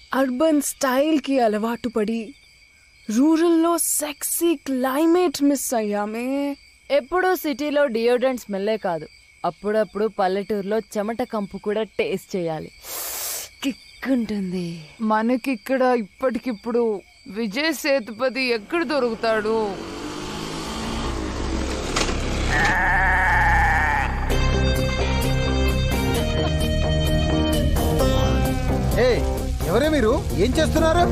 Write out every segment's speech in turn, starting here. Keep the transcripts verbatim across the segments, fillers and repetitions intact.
Urban style కి అలవాటు పడి రూరల్లో సెక్సీ క్లైమేట్ మిస్ అయ్యామే. ఎప్పుడూ సిటీలో డియోడ్రెంట్ స్మెల్లే కాదు, అప్పుడప్పుడు పల్లెటూరులో చెమట కంపు కూడా టేస్ట్ చేయాలి, కిక్ ఉంటుంది. మనకిక్కడ ఇప్పటికిప్పుడు విజయ్ సేతుపతి ఎక్కడ దొరుకుతాడు? ఎవరే మీరు? ఏం చేస్తున్నారు?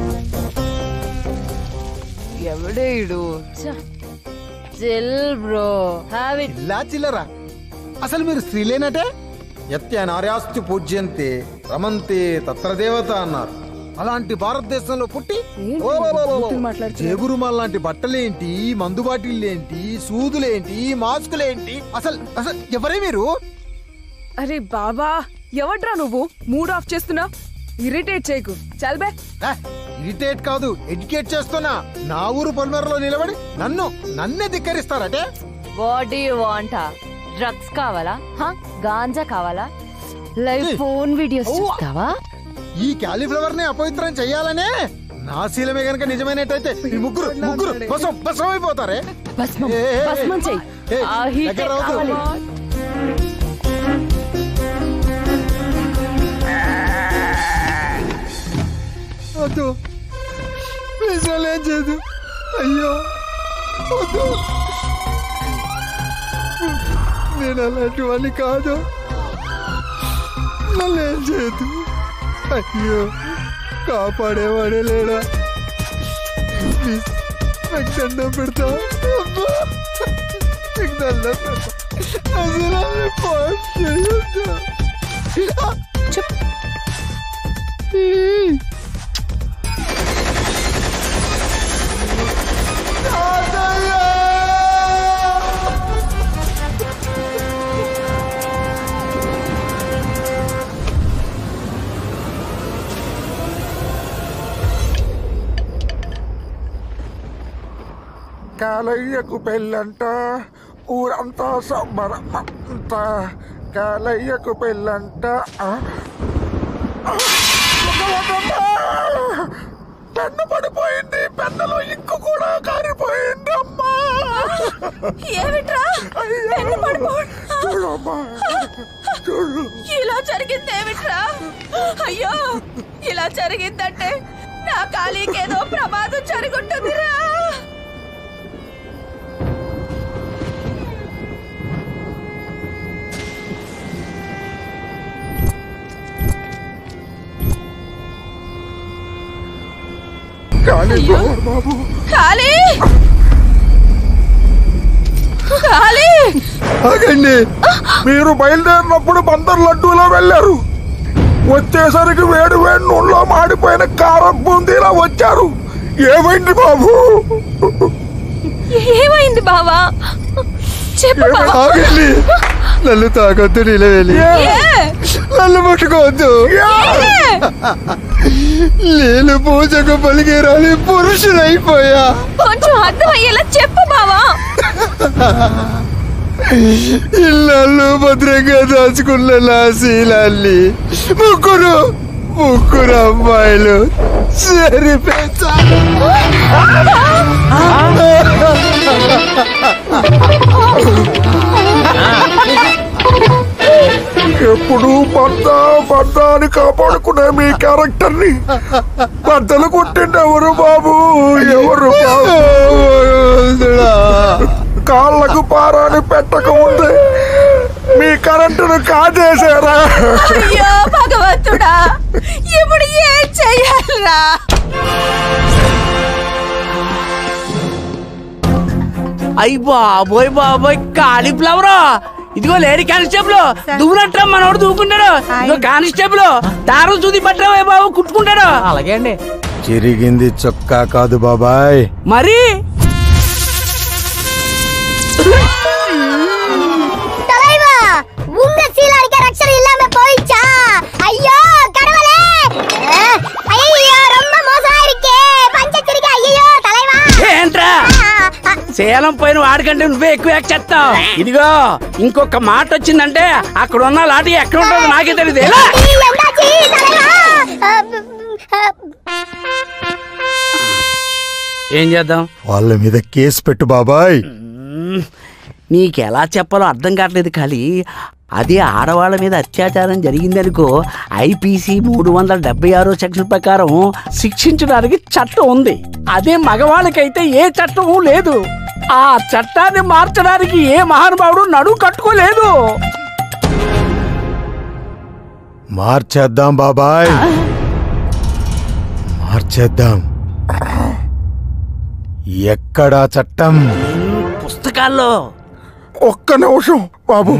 ఎవడే ఇడు? Chill bro, have it. ఇలా చిల్లరా? అసలు మీరు స్త్రీలేనటే? యత్య నార్యాస్తి పూజ్యంతే రమంతే తత్ర దేవత అన్నారు. అలాంటి భారతదేశంలో పుట్టి జేబురుమాల్ లాంటి బట్టలేంటి, మందు బాటిళ్ళేంటి, సూదులేంటి, మాస్కులేంటి? అసలు అసలు ఎవరే మీరు? అరే బాబా, ఎవడ్రా నువ్వు? మూడ్ ఆఫ్ చేస్తున్నా, ఇరిటేట్ చేయకు. చల్బే. ఇరిటేట్ కాదు, ఎడ్యుకేట్ చేస్తున్నా. నా ఊరు పొలిమేరలో నిలబడి నన్ను నన్నే ధిక్కరిస్తారటే? What do you want? Drugs కావాలా? గాంజా కావాలా? లైవ్ ఫోన్ వీడియోస్ చూస్తావా? ఈ క్యాలీఫ్లవర్ ని అపవిత్రం చెయ్యాలనే నా శీలమే గనక నిజమైనట్టయితే ఈ ముగ్గురు ముగ్గురు భస్మం భస్మం అయిపోతారే. భస్మం భస్మం చెయ్యి. ఆ హీట్ కావాలి. వద్దు ప్లీజ్, ఏం చేయదు. అయ్యో వద్దు, నేను అలాంటి వాడిని కాదు. నన్ను ఏం చేయదు. అయ్యో కాపాడేవాడే లేడా? ప్లీజ్ నాకు దండం పెడతా, నాకు దండం పెడతా. అసలు పాస్ చేయొద్దు. కాలయ్యకు పెళ్ళంట, ఊరంతా సంబరమంట. కాలయ్యకు పెళ్ళంట. పెన్ను పడిపోయింది, పెన్నులో ఇంకు కూడా కారిపోయింది. అమ్మా చూడు, ఇలా జరిగింది ఏమిట్రా? అయ్యో, ఇలా జరిగిందంటే నా కాళీకేదో ప్రమాదం జరుగుంటుందిరా. బాబు కాళీ, కాళీ, ఆగండి. మీరు బయలుదేరినప్పుడు బందర్ లడ్డూలో వెళ్ళారు, వచ్చేసరికి వేడి వేడి నూనెలో మాడిపోయిన కారం బూందీలా వచ్చారు. ఏమైంది బాబు? ఏమైంది బావా? చెప్పు. ఆగండి, నన్ను తాగొద్దు, నిలవేలి నన్ను ముట్టుకోవద్దు. నేను పూజకు పలికేరాలి పురుషులైపోయా. కొంచెం అర్థమయ్యేలా చెప్పు బావా. ఇళ్ళు భద్రంగా దాచుకున్న నా శీలాన్ని ముగ్గురు ముగ్గురు అమ్మాయిలు సరిపెట్టా. ఎప్పుడు భర్త భర్త అని కాపాడుకునే మీ క్యారెక్టర్ ని బద్దలు కొట్టింది ఎవరు బాబు? ఎవరు బాబు? కాళ్ళకు పారాని పెట్టక ముందే మీ కరెంటును కాజేశారా? అయ్యో భగవంతుడా, ఇప్పుడు ఏం చెయ్యాలరా? అయ్యి బాబోయ్ బాబోయ్, కాలీఫ్లవర్. ఇదిగో లేడీ కానిస్టేబుల్, దువ్వునట్రా మనోడు దూకుంటాడు. ఇదిగో కానిస్టేబుల్, దారం చూది పట్టరా బాబు, కుట్టుకుంటాడు. అలాగే అండి. చిరిగింది చొక్కా కాదు బాబాయ్, మరి ఏంట్రా సేలం పైన వాడికంటే నువ్వే ఎక్కువ చేస్తావు. ఇదిగో ఇంకొక మాట వచ్చిందంటే అక్కడ ఉన్న లాఠీ ఎక్కడ ఉంటుందో నాకే తెలియదు. ఏం చేద్దాం? వాళ్ళ మీద కేసు పెట్టు బాబాయ్. నీకెలా చెప్పాలో అర్థం కావట్లేదు. ఖాళీ అదే ఆడవాళ్ళ మీద అత్యాచారం జరిగిందనుకో ఐపీసీ మూడు వందల డెబ్బై ఆరో సెక్షన్ ప్రకారం శిక్షించడానికి చట్టం ఉంది. అదే మగవాళ్ళకైతే ఏ చట్టం లేదు. ఆ చట్టాన్ని మార్చడానికి ఏ మహానుభావుడు నడుము కట్టుకోలేదు. మార్చేద్దాం బాబాయ్, మార్చేద్దాం. ఎక్కడా చట్టం? పుస్తకాల్లో. ఒక్క నిమిషం బాబు.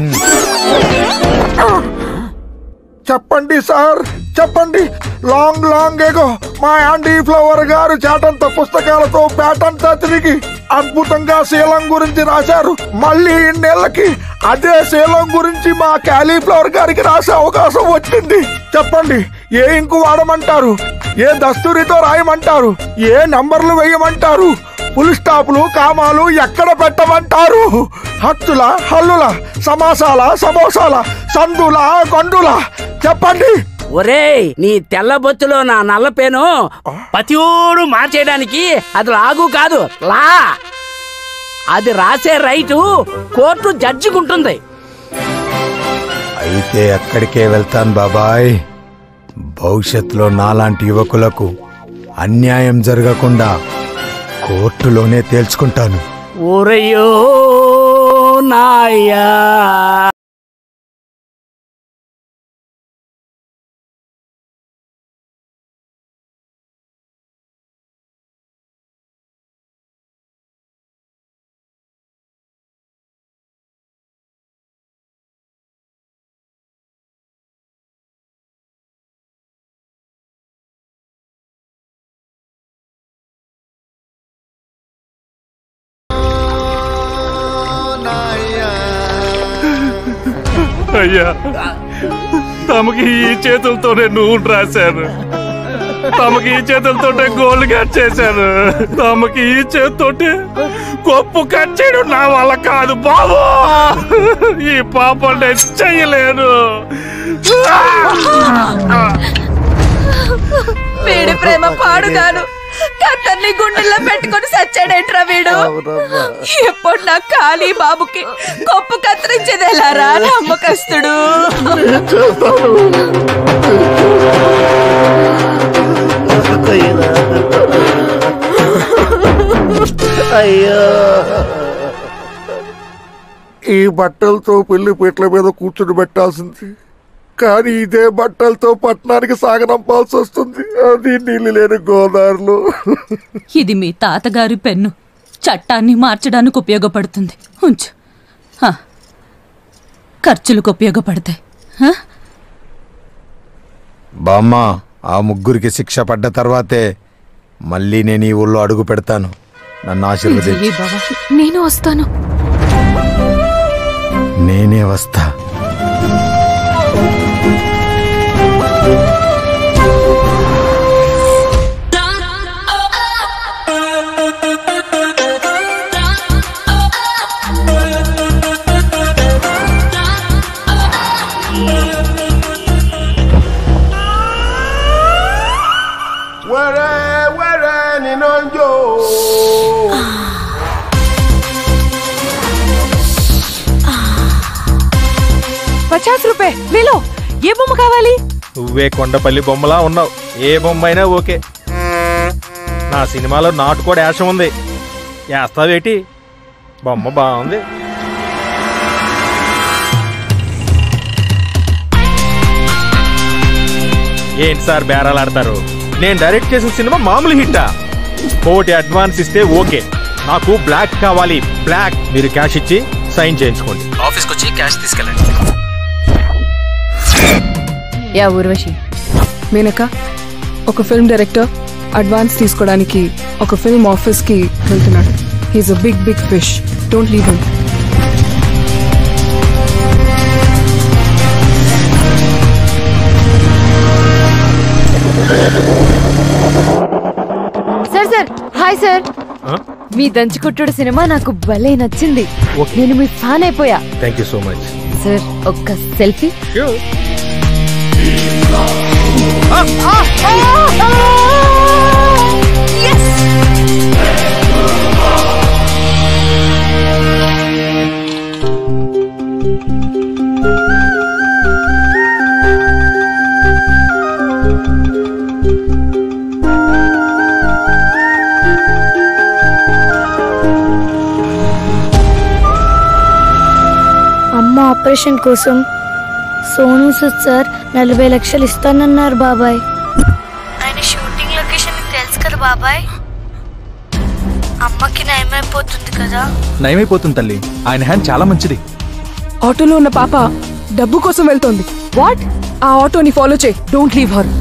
చెప్పండి సార్, చెప్పండి. లాంగ్ లాంగ్ ఏగో మా యాండీ ఫ్లవర్ గారు చాటంత పుస్తకాలతో పేటంతా తిరిగి అద్భుతంగా శీలం గురించి రాశారు. మళ్ళీ ఇన్నేళ్లకి అదే శీలం గురించి మా క్యాలీఫ్లవర్ గారికి రాసే అవకాశం వచ్చింది. చెప్పండి, ఏ ఇంకు వాడమంటారు? ఏ దస్తూరితో రాయమంటారు? ఏ నంబర్లు వేయమంటారు? ఫుల్ స్టాపులు కామాలు ఎక్కడ పెట్టమంటారు? హత్తుల హల్లుల సమాసాల సమోసాల సందుల గొండుల చెప్పండి. ఒరేయ్, నీ తెల్ల బొత్తులో నా నల్లపేను పతియోడు మార్చేయడానికి అది లాగు కాదు, లా. అది రాసే రైటు కోర్టు జడ్జికుంటుంది. అయితే అక్కడికే వెళ్తాను బాబాయ్. భవిష్యత్తులో నాలాంటి యువకులకు అన్యాయం జరగకుండా కోర్టులోనే తేల్చుకుంటాను. ఓరయ్యో నాయ్యా. అయ్యా, తమకి ఈ చేతులతోనే నూనె రాశాను, తమకి ఈ చేతులతోటే గోల్డ్ కట్ చేశాను, తమకి ఈ చేతితోటే కొప్పు కట్ చేయడం నా వల్ల కాదు బాబు. ఈ పాపం నేను చెయ్యలేను. వీడి ప్రేమ పాడుగాను కత్తర్ని గుండెల్లో పెట్టుకుని సచ్చాడేంట్రా వీడు. ఎప్పుడు నా ఖాళీ బాబుకి కొప్పు కత్తిరించేది ఎలారా నమ్మకస్తుడు. అయ్యో, ఈ బట్టలతో పెళ్లి పీటల మీద కూర్చుని పెట్టాల్సింది, కానీ ఇదే బట్టలతో పట్టణానికి సాగనంపాల్సి వస్తుంది. అది నీళ్ళు లేని గోదావరిలో. ఇది మీ తాతగారి పెన్ను, చట్టాన్ని మార్చడానికి ఉపయోగపడుతుంది. ఉంచు, ఖర్చులకు ఉపయోగపడతాయి. బామ్మ, ఆ ముగ్గురికి శిక్ష పడ్డ తర్వాతే మళ్ళీ నేను ఈ ఊళ్ళో అడుగు పెడతాను. నన్ను ఆశీర్వదించు. నేను వస్తాను. నేనే వస్తా. పచాస్ రూపాయ వీలో ఏ బొమ్మ కావాలి? నువ్వే కొండపల్లి బొమ్మలా ఉన్నావు. ఏ బొమ్మ అయినా ఓకే. నా సినిమాలో నాటు కూడా యాసం ఉంది, వేస్తావేటి? బొమ్మ బాగుంది. ఏంటి సార్ బేరాలు ఆడతారు? నేను డైరెక్ట్ చేసిన సినిమా మామూలు హిట్టా? కోటి అడ్వాన్స్ ఇస్తే ఓకే. నాకు బ్లాక్ కావాలి, బ్లాక్. మీరు క్యాష్ ఇచ్చి సైన్ చేయించుకోండి. ఆఫీస్కి వచ్చి క్యాష్ తీసుకెళ్ళండి. యా ఊర్వశి. మేనక, ఒక ఫిల్మ్ డైరెక్టర్ అడ్వాన్స్ తీసుకోవడానికి ఒక ఫిల్మ్ ఆఫీస్కి వెళ్తున్నాడు. He's a big big fish. Don't leave him. Sir sir hi sir. మీ దంచుకుట్టుడు సినిమా నాకు భలే నచ్చింది. నేను మీ ఫ్యాన్ అయిపోయా. Thank you so much sir, ఒక్క సెల్ఫీ. Sure. అమ్మ ఆపరేషన్ కోసం సోను సూద్ సార్ నలభై లక్షలు ఇస్తానన్నారు బాబాయ్. ఆయన షూటింగ్ లొకేషన్ తెలుసు కదా బాబాయ్. అమ్మకి నయమైపోతుంది కదా. నయమైపోతుంది తల్లి, ఆయన హ్యాండ్ చాలా మంచిది. ఆటోలో ఉన్న పాప డబ్బు కోసం వెళ్తోంది. వాట్? ఆ ఆటోని ఫాలో చేయి. Don't leave her.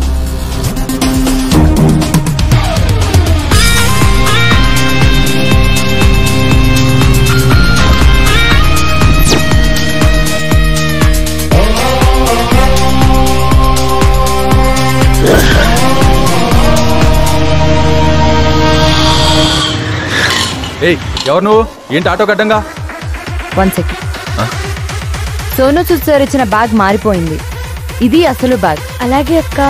ఏయ్, ఎవరు నువ్వు? ఏంటి ఆటో గడ్డంగా? One second. Sonu Sood sir ఇచ్చిన బ్యాగ్ మారిపోయింది. ఇది అసలు బ్యాగ్. అలాగే అక్క.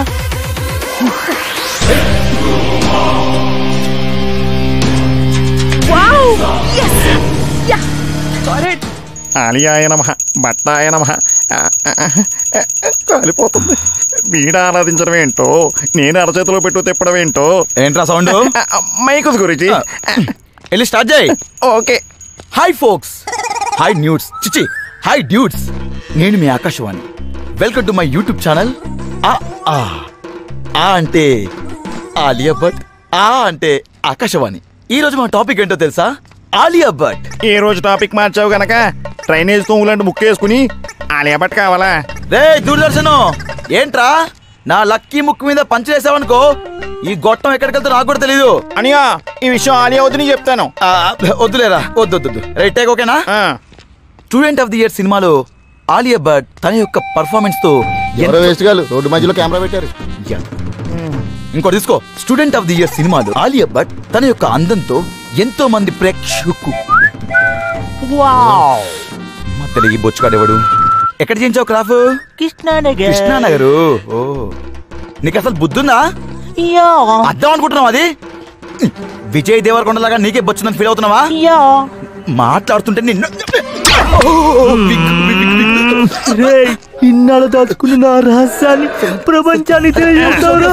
ఆలియాయ నమః, బట్టాయ నమః. కాలిపోతుంది. వీడ ఆరాధించడం ఏంటో, నేను అరచేతిలో పెట్టు తిప్పడం ఏంటో. ఏంట్రా సౌండ్? మైకుస్ గురించి వెళ్ళి స్టార్ట్ చేయి. Okay. Hi folks, hi nudes, చిచి హాయ్ డ్యూడ్స్. నేను మీ Akashvani. Welcome to my YouTube channel. ఆ ఆ ఆ అంటే ఆలియా భట్, ఆ అంటే ఆకాశవాణి. ఈ రోజు మా టాపిక్ ఏంటో తెలుసా? ఆలియా భట్. ఈ రోజు టాపిక్ మార్చావు గనక డ్రైనేజ్ తోములాంటి ముక్కు వేసుకుని ఆలియా భట్ కావాలా? రే దూరదర్శన్, ఏంట్రా నా లక్కీ ముక్కు మీద పంచలేసావనుకో ఈ గొట్టం ఎక్కడికి వెళ్తా నాకు కూడా తెలీదు. అనియా, ఈ విషయం ఆలియా వద్దు నీ చెప్తాను. వద్దులేరా, వద్దు వద్దు. రైట్, టేక్ ఓకేనా? స్టూడెంట్ ఆఫ్ ది ఇయర్ సినిమాలో ఆలియా భట్ తన యొక్క పర్ఫార్మెన్స్ తో రోడ్డు మధ్యలో కెమెరా పెట్టారు. ఇంకోటి తీసుకో. స్టూడెంట్ ఆఫ్ ది ఇయర్ సినిమాలో ఆలియా భట్ తన యొక్క అందంతో ఎంతో మంది ప్రేక్షకు మధ్యలో ఈ బొచ్చుకాడేవాడు. ఎక్కడ చేయించావు క్రాఫ్? కృష్ణానగర్. కృష్ణానగరు. ఓ, నీకు అసలు బుద్ధుందా? అర్థం అనుకుంటున్నావు అది? విజయ్ దేవరకొండ లాగా నీకే బొచ్చుందని ఫీల్ అవుతున్నావా? మాట్లాడుతుంటే నిన్ను ఇన్నాళ్ళు దాచుకున్న నా రహస్యాన్ని ప్రపంచానికి తెలియజేస్తారు.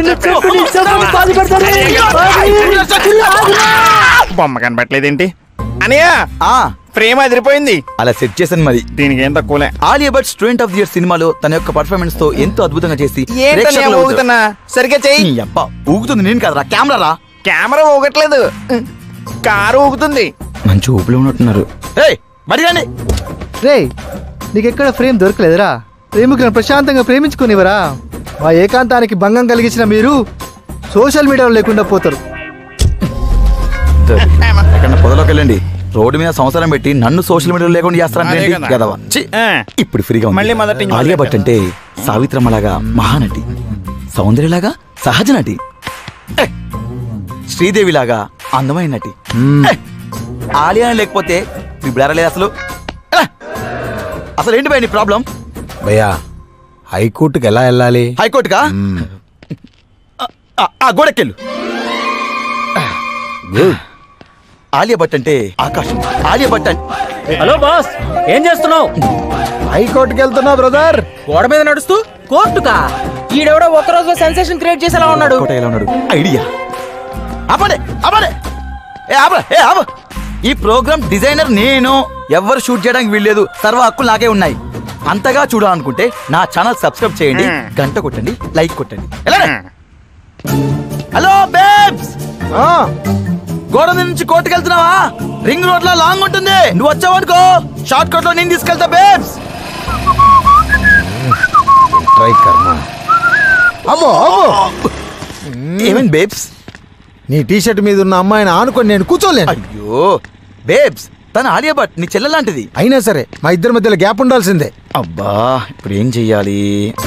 బొమ్మ కనబట్టలేదేంటి అనియా? ఫ్రేమ్ అదిరిపోయింది. అలా సెట్ చేశాను మరి. దీనికి ఏం తక్కువలే. Alia Bhatt student of the year సినిమాలో తన యొక్క పర్ఫార్మెన్స్ తో ఎంతో అద్భుతంగా చేసి సరిగ్గా చెయ్యి. అబ్బా, ఊగుతుంది నేను కదరా, కెమెరా రా. కెమెరా ఊగట్లేదు, కారు ఊగుతుంది. మంచి ఊపిలో ఉన్నట్టున్నారు. మరిగాని రే, నీకెక్కడ ఫ్రేమ్ దొరకలేదురా? ప్రేమికులను ప్రశాంతంగా ప్రేమించుకునివరా? మా ఏకాంతానికి భంగం కలిగించిన మీరు సోషల్ మీడియాలో లేకుండా పోతారు. ఎక్కడ పొదలోకి వెళ్ళండి. రోడ్డు మీద సంవత్సరం పెట్టి నన్ను సోషల్ మీడియాలో లేకుండా చేస్తారంటే గదవా. ఇప్పుడు ఫ్రీగా ఉంది. ఆలియా భట్ అంటే సావిత్రమ్మలాగా మహానటి, సౌందర్యలాగా సహజ నటి, శ్రీదేవిలాగా అందమైన నటి. ఆలియా లేకపోతే ఇప్పుడు ఎరలేదు అసలు. అసలు ఏంటి భయ నీ ప్రాబ్లం? భయ్యా, హైకోర్టుకి ఎలా వెళ్ళాలి? హైకోర్టుకా? గోడకెళ్ళు. ఆలియా భట్ అంటే ఆకాశం. ఆలియా భట్ అంటే హలో బాస్, ఏం చేస్తున్నావు? హైకోర్టుకి వెళ్తున్నా బ్రదర్. గోడ మీద నడుస్తూ కోర్టుకా? ఈడెవడో ఒక్క రోజులో సెన్సేషన్ క్రియేట్ చేసేలా ఉన్నాడు. ఎలా ఉన్నాడు? ఐడియా. ఆపండి ఆపండి. ఏ ఆప ఏ ఆప. ఈ ప్రోగ్రామ్ డిజైనర్ నేను. ఎవరు షూట్ చేయడానికి వీల్లేదు. సర్వ హక్కులు నాకే ఉన్నాయి. అంతగా చూడాలనుకుంటే నా ఛానల్ సబ్స్క్రైబ్ చేయండి, గంట కొట్టండి, లైక్ కొట్టండి. హలో బేబ్స్, గోడ నుంచి కోర్టుకు వెళ్తున్నావా? రింగ్ రోడ్ లో లాంగ్ ఉంటుంది. నువ్వు వచ్చావనుకో షార్ట్ కట్ లో నేను తీసుకెళ్తా బేబ్స్. అమ్మో ఏమైంది బేబ్స్? నీ టీషర్ట్ మీద ఉన్న అమ్మాయిని ఆనుకొని నేను కూర్చోలేను. అయ్యో బేబ్స్, తన ఆలియా భట్ నీ చెల్లె లాంటిది. అయినా సరే మా ఇద్దరి మధ్యలో గ్యాప్ ఉండాల్సిందే. అబ్బా, ఇప్పుడు ఏం చెయ్యాలి?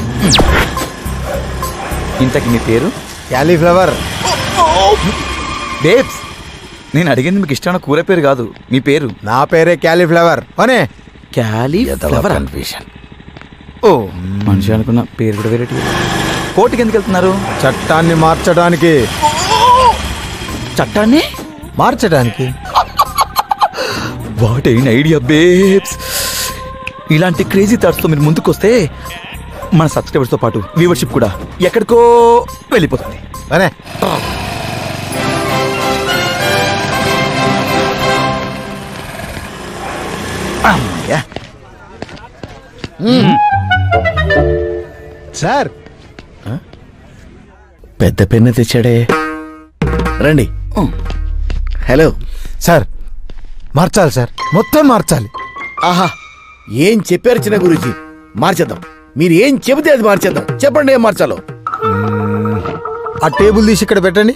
ఇంతకి మీ పేరు? క్యాలీఫ్లవర్. బేబ్స్, నేను అడిగింది మీకు ఇష్టమైన కూర పేరు కాదు, మీ పేరు. నా పేరే క్యాలీఫ్లవర్. అనే క్యాలీఫ్లవర్. ఓ, మనిషి అనుకున్న పేరు కూడా వేరే. కోర్టుకి ఎందుకు వెళ్తున్నారు? చట్టాన్ని మార్చడానికి. చట్టాన్ని మార్చడానికి? What an idea babes. ఇలాంటి క్రేజీ థాట్స్తో మీరు ముందుకొస్తే మన సబ్స్క్రైబర్స్తో పాటు వ్యూవర్షిప్ కూడా ఎక్కడికో వెళ్ళిపోతుంది. అనే సార్ పెద్ద పెన్ను తెచ్చాడే. రండి. హలో సార్, మార్చాలి సార్, మొత్తం మార్చాలి. ఆహా, ఏం చెప్పారు చిన్న గురూజీ? మార్చేద్దాం. మీరు ఏం చెబితే అది మార్చేద్దాం. చెప్పండి ఏం మార్చాలో. ఆ టేబుల్ తీసి ఇక్కడ పెట్టండి.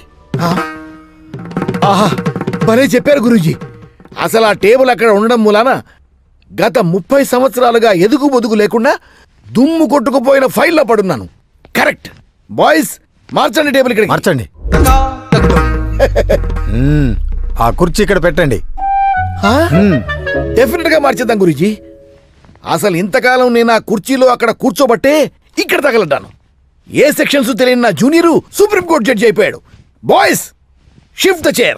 ఆహా, భలే చెప్పారు గురూజీ. అసలు ఆ టేబుల్ అక్కడ ఉండడం మూలాన గత ముప్పై సంవత్సరాలుగా ఎదుగు బొదుగు లేకుండా దుమ్ము కొట్టుకుపోయిన ఫైల్లో పడున్నాను. కరెక్ట్ బాయ్స్, మార్చండి టేబుల్ ఇక్కడ. మార్చండి. ఆ కుర్చీ ఇక్కడ పెట్టండి. డెఫినెట్ గా మార్చేద్దాం గురూజీ. అసలు ఇంతకాలం నేను ఆ కుర్చీలో అక్కడ కూర్చోబట్టే ఇక్కడ తగలడ్డాను. ఏ సెక్షన్స్ తెలియని నా జూనియరు సుప్రీంకోర్టు జడ్జి అయిపోయాడు. Boys, shift the chair.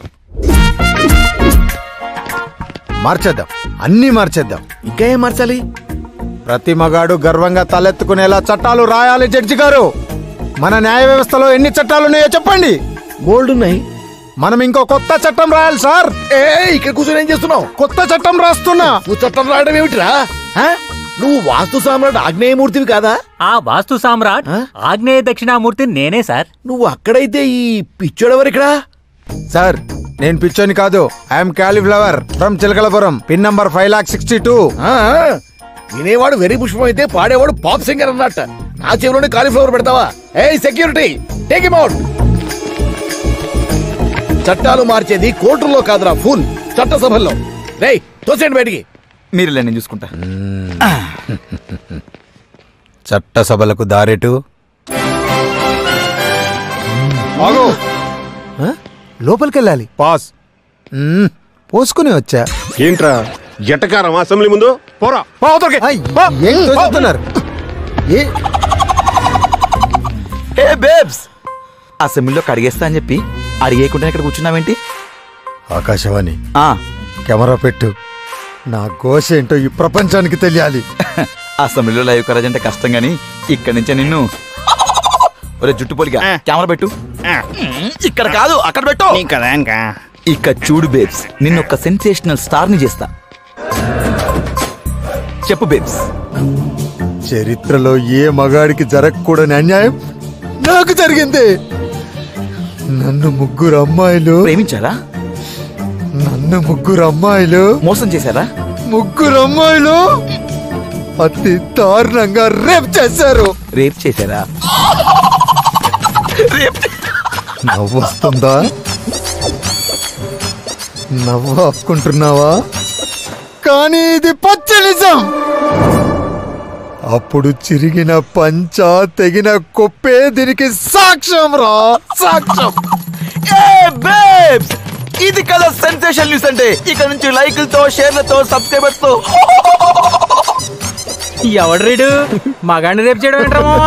మార్చేద్దాం, అన్నీ మార్చేద్దాం. ఇంకా ఏం మార్చాలి? ప్రతి మగాడు గర్వంగా తలెత్తుకునేలా చట్టాలు రాయాలి. జడ్జి గారు, మన న్యాయ వ్యవస్థలో ఎన్ని చట్టాలు ఉన్నాయో చెప్పండి. బోల్డ్ ఉన్నాయి. మనం ఇంకో కొత్త చట్టం రాయాలి సార్. ఏ ఇక్కడ కూర్చొని ఏం చేస్తున్నావు? కొత్త చట్టం రాస్తున్నా. నువ్వు చట్టం రాయడం ఏమిటిరా? నువ్వు వాస్తు సామ్రాట్ ఆగ్నేయమూర్తివి కాదా? ఆ వాస్తు సామ్రాట్ ఆగ్నేయ దక్షిణామూర్తి నేనే సార్. నువ్వు అక్కడైతే ఈ పిచ్చోడెవరు ఇక్కడ? సార్, నేను పిచ్చోని కాదు. I'm cauliflower from Chilakalapuram. Pin number five lakh sixty two. వినేవాడు వెరీ పుష్పం అయితే పాడేవాడు పాప్ సింగర్ అన్నట్ట. నా చెవిలోనే కాలీఫ్లవర్ పెడతావా? ఏ సెక్యూరిటీ, టేక్ హిమ్ అవుట్. చట్టాలు మార్చేది కోర్టుల్లో కాదురా ఫూల్, చట్టసభల్లో. రేయ్, తోసేయండి బయటికి. మీరు నేను చూసుకుంటా. చట్టసభలకు దారేటు. లోపలికి వెళ్ళాలి. పాస్. పోసుకుని వచ్చా. ఏంట్రా జటకారం అసెంబ్లీ ముందు? పోరా ఏం తోస్తున్నారు? ఏ బేబ్స్, అసెంబ్లీలో కడిగేస్తా అని చెప్పి అడిగేయకుండా ఇక్కడ కూర్చున్నావేంటి? ఆకాశవాణి, కెమెరా పెట్టు. నా ఘోష ఏంటో ఈ ప్రపంచానికి తెలియాలి. అసెంబ్లీలో లైవ్ కరాజ్ అంటే కష్టం గాని ఇక్కడి నుంచే నిన్ను ఒరే జుట్టు పొలిగా కెమెరా పెట్టు. ఇక్కడ కాదు, అక్కడ పెట్టు. ఇక చూడు బేబ్స్, నిన్ను ఒక సెన్సేషనల్ స్టార్ ని చేస్తా. చెప్పు బేబ్స్. చరిత్రలో ఏ మగాడికి జరగకూడని అన్యాయం నాకు జరిగింది. నన్ను ముగ్గురు అమ్మాయిలు ప్రేమించారా? నన్ను ముగ్గురు అమ్మాయిలు మోసం చేశారా? ముగ్గురు అమ్మాయిలు అతి దారుణంగా రేప్ చేశారు. రేప్ చేశారా? నవ్వు వస్తుందా? నవ్వు ఆపుకుంటున్నావా? కానీ ఇది పచ్చ నిజం. అప్పుడు చిరిగిన పంచ, తెగిన కొప్పే దీనికి సాక్ష్యం రా, సాక్ష్యం. ఇది కదా సెన్సేషన్ న్యూస్ అంటే. ఇక్కడ నుంచి లైకులతో, షేర్లతో, సబ్స్క్రైబర్స్ తో. ఎవడు రీడు మగాడిని రేపు చేయడం ఏంట్రా?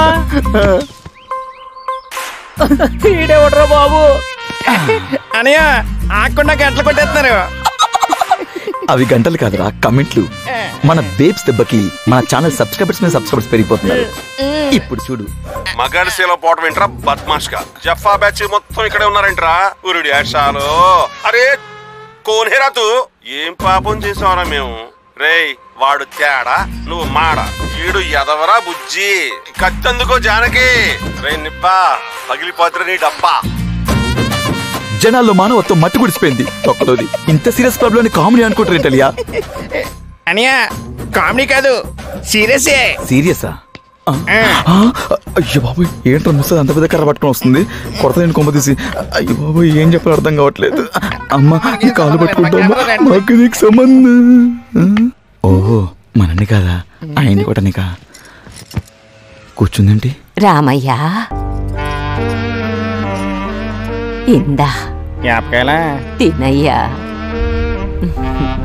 ఈడెవడ్రా బాబు? అనయ్య ఆకుండా గంటలు కొట్టేస్తున్నారు. అవి గంటలు కాదురా, కమెంట్లు. మన బేబ్స్ దెబ్బకి మన ఛానల్ సబ్స్క్రైబర్స్ మీద సబ్స్క్రైబర్స్ పెరిగిపోతున్నారు. ఇప్పుడు చూడు. మగాడి సేలో పోవటం ఏంట్రా బద్మాష్ గా? జఫా బ్యాచ్ మొత్తం ఇక్కడే ఉన్నారంట్రా. ఉరుడి ఆశాలు. అరే కోనేరా తూ, ఏం పాపం చేసావరా మేము? రేయ్, వాడు తేడా, నువ్వు మాడ. ఈడు ఎదవరా బుజ్జి. కత్తందుకో జానకి. రే నిబ్బా, పగిలిపోతురా నీ డబ్బా. జనాల్లో మానవత్వం మట్టి గుడిసిపోయింది. ఒక్కలోది ఇంత సీరియస్ ప్రాబ్లం కామెడీ అనుకుంటారు ఏంటలియా? అనియా కామెడీ కాదు, సీరియసే. సీరియసా? అయ్యో బాబు, ఏంట్రా ముసలి అంత పెద్ద కర్ర పట్టుకుని వస్తుంది. కొరత నేను కొమ్మ తీసి. అయ్యో బాబు, ఏం చెప్పాలో అర్థం కావట్లేదు. అమ్మ కాలు పట్టుకుంటామా? మాకు నీకు సంబంధం. ఓహో, మనని కాదా, ఆయన్ని కూడా నీకా? కూర్చుందేంటి? రామయ్య, ఇందా తినయ్యా.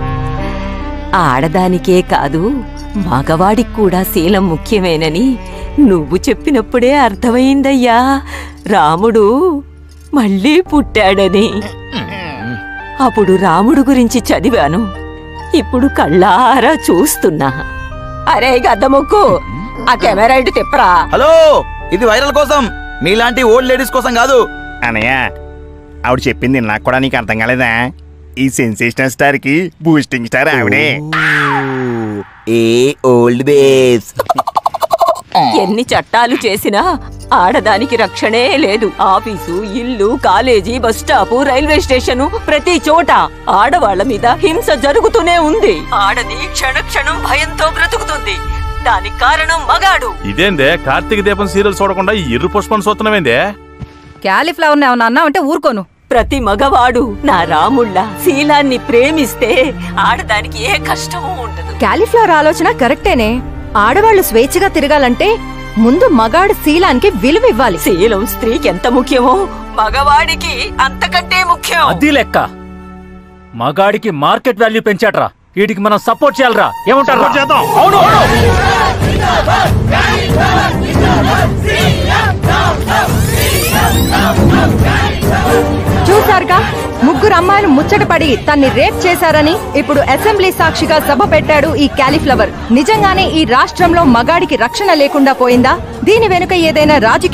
ఆడదానికే కాదు, మగవాడికి కూడా శీలం ముఖ్యమేనని నువ్వు చెప్పినప్పుడే అర్థమైందయ్యా రాముడు మళ్ళీ పుట్టాడని. అప్పుడు రాముడు గురించి చదివాను, ఇప్పుడు కళ్ళారా చూస్తున్నా. అరే గద్దముక్కు, ఆ కెమెరా ఇటు తిప్పరా. హలో, ఇది వైరల్ కోసం, మీలాంటి ఓల్డ్ లేడీస్ కోసం కాదు. అనయ్య, ఆవిడ చెప్పింది నాకు కూడా నీకు అర్థం కాలేదా? ఈ సెన్సేషనల్ స్టార్ కి బూస్టింగ్ స్టార్ ఆవిడే. ఏ ఓల్డ్ బేబ్స్. ఎన్ని చట్టాలు చేసినా ఆడదానికి రక్షణే లేదు. ఆఫీసు, ఇల్లు, college, bus stop, railway station, ప్రతి చోట ఆడవాళ్ల మీద హింస జరుగుతూనే ఉంది. ఆడది క్షణ క్షణం భయంతో బ్రతుకుతుంది. దానికి కారణం మగాడు. ఇదేందే కార్తీక దీపం సీరియల్ చూడకుండా ఈ ఇర్రు పుష్పం చూస్తున్నామేందే? క్యాలీఫ్లవర్ ఏమన్నా అన్నా అంటే ఊరుకోను. ప్రతి మగవాడు నా రాముళ్ళ శీలాన్ని ప్రేమిస్తే ఆడదానికి ఏ కష్టమూ ఉండదు. క్యాలీఫ్లవర్ ఆలోచన కరెక్టేనే. ఆడవాళ్లు స్వేచ్ఛగా తిరగాలంటే ముందు మగాడు శీలానికి విలువ ఇవ్వాలి. శీలం స్త్రీకి ఎంత ముఖ్యమో మగవాడికి అంతకంటే ముఖ్యం. అది లెక్క. మగాడికి మార్కెట్ వాల్యూ పెంచాడ్రా, వీటికి మనం సపోర్ట్ చేయాలరా. ఏమంటారు? చేద్దాం. అవును చూసారుగా, ముగ్గురు అమ్మాయిలు ముచ్చటపడి తన్ని రేప్ చేశారని ఇప్పుడు అసెంబ్లీ సాక్షిగా సభ పెట్టాడు ఈ క్యాలీఫ్లవర్. నిజంగానే ఈ రాష్ట్రంలో మగాడికి రక్షణ లేకుండా పోయిందా? దీని వెనుక ఏదైనా రాజకీయ